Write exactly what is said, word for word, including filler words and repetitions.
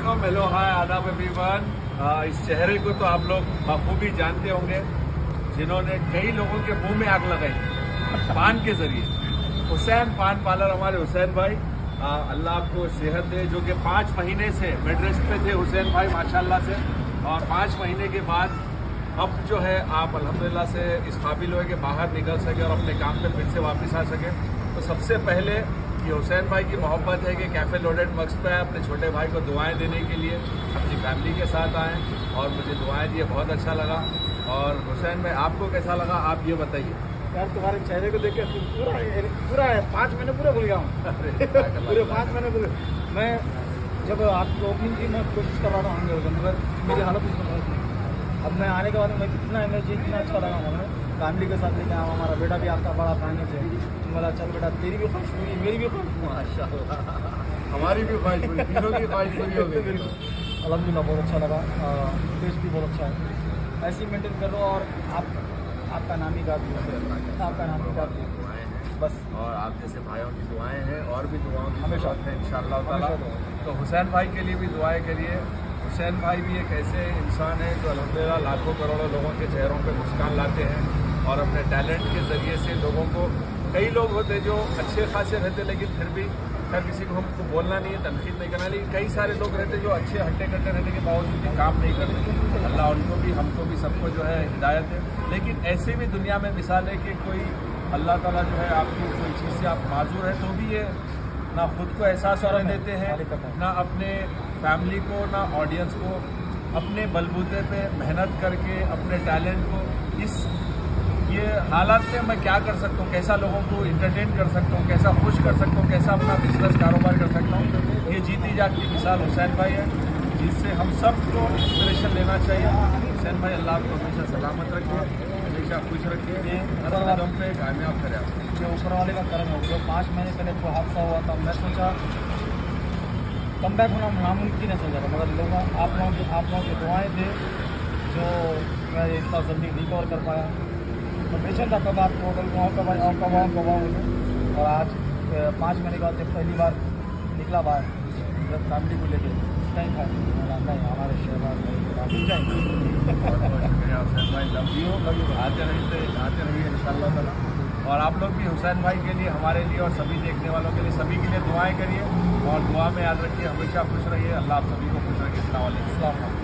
वालेकुम, हेलो, हाय, आदाब एवरीवन। इस चेहरे को तो आप लोग बखूबी जानते होंगे, जिन्होंने कई लोगों के मुंह में आग लगाई पान के जरिए। हुसैन पान पार्लर, हमारे हुसैन भाई, आ, अल्लाह आपको सेहत दे। जो कि पाँच महीने से बेड रेस्ट पे थे हुसैन भाई माशाल्लाह से, और पाँच महीने के बाद अब जो है आप अल्हम्दुलिल्लाह से इस काबिल हुए कि बाहर निकल सके और अपने काम पे फिर से वापस आ सके। तो सबसे पहले ये हुसैन भाई की मोहब्बत है कि कैफ़े लोडेड मक्स पे अपने छोटे भाई को दुआएं देने के लिए अपनी फैमिली के साथ आए और मुझे दुआएं दिए, बहुत अच्छा लगा। और हुसैन भाई, आपको कैसा लगा, आप ये बताइए। यार, तुम्हारे चेहरे को देख के पूरा पूरा है, पाँच महीने पूरे भूल गया हूँ पूरे पाँच महीने भूल। मैं जब आपकी ओपनिंग की मैं कोशिश कर रहा था आने का, मगर मेरी हालत उसमें बहुत नहीं। अब मैं आने के बाद मैं कितना एनर्जी, इतना अच्छा लगा हमें फैमिली के साथ लेके आया। हमारा बेटा भी आपका बड़ा फैन है, बोला चल बेटा तेरी भी ख्वाहिश पूरी, मेरी भी ख्वाहिश, माशाल्लाह हमारी भी ख्वाहिश पूरी, तीनों की ख्वाहिश पूरी हो गई। अल्हम्दुलिल्लाह बहुत अच्छा लगा, टेस्ट भी बहुत अच्छा है। ऐसे ही मेंटेन कर लो और आप आपका नाम ही काफ़ी है, आपका नाम ही काफ़ी है बस। और आप जैसे भाइयों की दुआएं हैं और भी दुआओं की हमेशा है इंशाअल्लाह ताला। तो हुसैन भाई के लिए भी दुआएं करिए। हुसैन भाई भी एक ऐसे इंसान है जो अल्हम्दुलिल्लाह लाखों करोड़ों लोगों के चेहरों पे मुस्कान लाते हैं और अपने टैलेंट के ज़रिए से लोगों को, कई लोग होते जो अच्छे खासे रहते लेकिन फिर भी खैर किसी को हमको बोलना नहीं है, तनकीद नहीं करना, लेकिन कई सारे लोग रहते जो अच्छे हट्टे कट्टे रहने के बावजूद भी काम नहीं करते। अल्लाह उनको भी, हमको भी, सबको जो है हिदायत है। लेकिन ऐसे भी दुनिया में मिसाल है कि कोई अल्लाह ताला जो है आपको कोई चीज़ से आप माजूर है तो भी ये ना खुद को एहसास होने देते हैं, ना अपने फैमिली को, ना ऑडियंस को, अपने बलबूते पे मेहनत करके अपने टैलेंट को इस ये हालात में मैं क्या कर सकता हूँ, कैसा लोगों को इंटरटेन कर सकता हूँ, कैसा खुश कर सकता हूँ, कैसा अपना बिजनेस कारोबार कर सकता हूँ, ये जीती जागती मिसाल हुसैन भाई है, जिससे हम सबको इंस्पिरेशन लेना चाहिए। हुसैन भाई, अल्लाह आपको हमेशा सलामत रखे, हमेशा खुश रखे, हर कदम पे कामयाब करे। जो ऊपर वाले का करम है। जो पाँच महीने पहले जो हादसा हुआ था, मैं सोचा कम बैक होना नामुमकिन है सोचा था, मगर लोगों आप लोगों की आप लोगों की दुआएँ थे जो मैं इतना जल्दी रिकवर कर पाया। तो बेचन था कब आपको होटल में कब आओ कब आओ कब आओ, और आज पाँच महीने के बाद जब पहली बार निकला बाहर जब फैमिली को लेके कहीं था नहीं, हमारे शहर में जाएंगे। बहुत बहुत शुक्रिया हुसैन भाई, लव यू, लव यू, आते रहिए आते रहिए इंशाअल्लाह ताला। और आप लोग भी हुसैन भाई के लिए, हमारे लिए और सभी देखने वालों के लिए, सभी के लिए दुआएं करिए और दुआ में याद रखिए, हमेशा खुश रहिए। अल्लाह आप सभी को खुश रखिए। अस्सलाम वालेकुम।